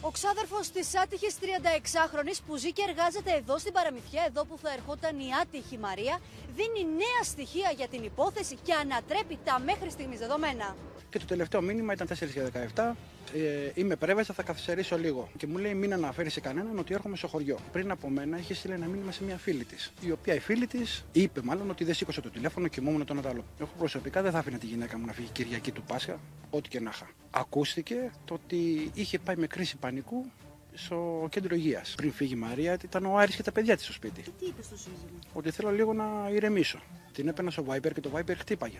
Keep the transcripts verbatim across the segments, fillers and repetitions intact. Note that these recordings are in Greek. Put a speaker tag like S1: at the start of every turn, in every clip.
S1: Ο ξάδερφος της άτυχης τριανταεξάχρονης που ζει και εργάζεται εδώ στην παραμυθιά, εδώ που θα ερχόταν η άτυχη Μαρία, δίνει νέα στοιχεία για την υπόθεση και ανατρέπει τα μέχρι στιγμής δεδομένα.
S2: Και το τελευταίο μήνυμα ήταν τέσσερα και δεκαεπτά. Ε, είμαι πρέβεστα, θα καθυστερήσω λίγο. Και μου λέει: μην αναφέρει σε κανέναν ότι έρχομαι στο χωριό. Πριν από μένα είχε στείλει ένα μήνυμα σε μια φίλη τη. Η οποία η φίλη τη είπε, μάλλον, ότι δεν σήκωσε το τηλέφωνο και κοιμόμουν τον άλλο. Εγώ προσωπικά δεν θα άφηνα τη γυναίκα μου να φύγει Κυριακή του Πάσχα, ό,τι και να είχα. Ακούστηκε το ότι είχε πάει με κρίση πανικού στο κέντρο υγείας. Πριν φύγει η Μαρία, ήταν ο Άρης και τα παιδιά της στο σπίτι.
S1: Και τι είπε στο σύζυγο?
S2: Ότι θέλω λίγο να ηρεμήσω. Την έπαιρνα στο Viber και το Viber χτύπαγε.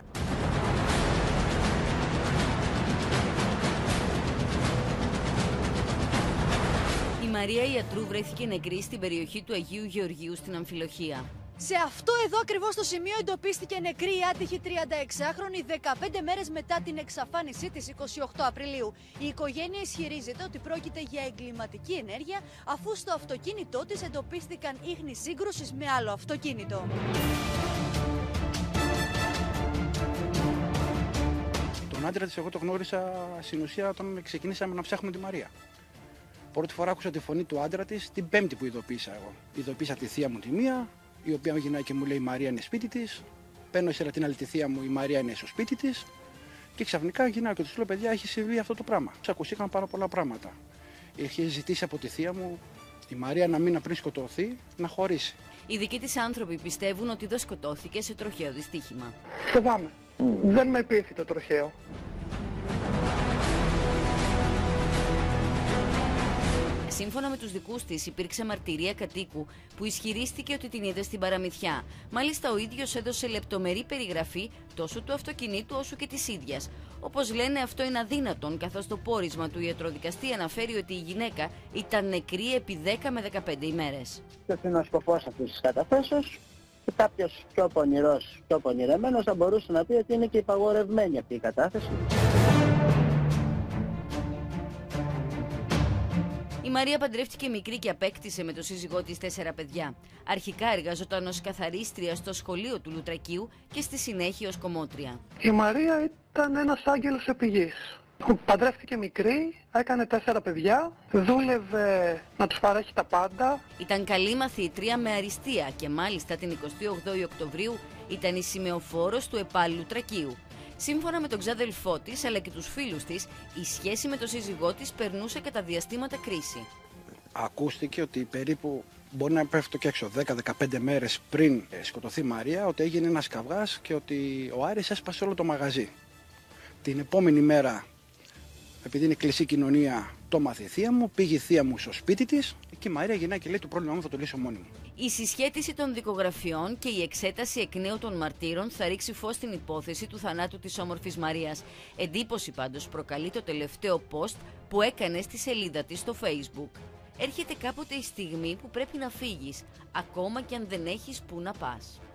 S3: Η Μαρία Ιατρού βρέθηκε νεκρή στην περιοχή του Αγίου Γεωργίου στην Αμφιλοχία.
S1: Σε αυτό εδώ ακριβώς το σημείο εντοπίστηκε νεκρή η άτυχη τριανταεξάχρονη δεκαπέντε μέρες μετά την εξαφάνισή της εικοστή όγδοη Απριλίου. Η οικογένεια ισχυρίζεται ότι πρόκειται για εγκληματική ενέργεια, αφού στο αυτοκίνητό της εντοπίστηκαν ίχνη σύγκρουσης με άλλο αυτοκίνητο.
S2: Τον άντρα της εγώ το γνώρισα στην ουσία όταν ξεκινήσαμε να ψάχνουμε τη Μαρία. Πρώτη φορά άκουσα τη φωνή του άντρα της την Πέμπτη που ειδοποίησα εγώ. Ειδοποίησα τη θεία μου τη μία, η οποία γυρνάει και μου λέει: η Μαρία είναι σπίτι της. Παίρνω ύστερα την άλλη τη θεία μου, η Μαρία είναι στο σπίτι της. Και ξαφνικά γυρνάω και του λέω: παιδιά, έχει συμβεί αυτό το πράγμα. Ακουστήκαν πάρα πολλά πράγματα. Είχε ζητήσει από τη θεία μου η Μαρία ένα μήνα πριν σκοτωθεί να χωρίσει.
S3: Οι δικοί της άνθρωποι πιστεύουν ότι δεν σκοτώθηκε σε τροχαίο δυστύχημα.
S4: Φοβάμαι. Mm. Δεν με πείθει το τροχαίο.
S3: Σύμφωνα με τους δικούς της, υπήρξε μαρτυρία κατοίκου που ισχυρίστηκε ότι την είδε στην παραμυθιά. Μάλιστα, ο ίδιος έδωσε λεπτομερή περιγραφή τόσο του αυτοκινήτου όσο και της ίδιας. Όπως λένε, αυτό είναι αδύνατον, καθώς το πόρισμα του ιατροδικαστή αναφέρει ότι η γυναίκα ήταν νεκρή επί δέκα με δεκαπέντε ημέρες.
S5: Ποιος είναι ο σκοπός αυτής της καταθέσεως, και κάποιος πιο πονηρός, πιο πονηρεμένος θα μπορούσε να πει ότι είναι και υπαγορευμένη αυτή η κατάθεση.
S3: Η Μαρία παντρεύτηκε μικρή και απέκτησε με τον σύζυγό της τέσσερα παιδιά. Αρχικά εργαζόταν ως καθαρίστρια στο σχολείο του Λουτρακίου και στη συνέχεια ως κομμότρια.
S4: Η Μαρία ήταν ένας άγγελος επιγής. Παντρεύτηκε μικρή, έκανε τέσσερα παιδιά, δούλευε να τους παρέχει τα πάντα.
S3: Ήταν καλή μαθήτρια με αριστεία και μάλιστα την εικοστή όγδοη Οκτωβρίου ήταν η σημεοφόρος του ΕΠΑΛ Λουτρακίου. Σύμφωνα με τον ξάδελφό της αλλά και τους φίλους της, η σχέση με τον σύζυγό της περνούσε κατά διαστήματα κρίση.
S2: Ακούστηκε ότι περίπου μπορεί να πέφτει και έξω δέκα με δεκαπέντε μέρες πριν σκοτωθεί η Μαρία, ότι έγινε ένας καυγάς και ότι ο Άρης έσπασε όλο το μαγαζί. Την επόμενη μέρα, επειδή είναι κλειστή κοινωνία, το μάθε η θεία μου, πήγε η θεία μου στο σπίτι της και η Μαρία γυρνάει και λέει: το πρόβλημά μου θα το λύσω μόνη μου.
S3: Η συσχέτιση των δικογραφιών και η εξέταση εκ νέου των μαρτύρων θα ρίξει φως στην υπόθεση του θανάτου της όμορφης Μαρίας. Εντύπωση πάντως προκαλεί το τελευταίο post που έκανε στη σελίδα της στο Facebook. Έρχεται κάποτε η στιγμή που πρέπει να φύγεις, ακόμα και αν δεν έχεις που να πας.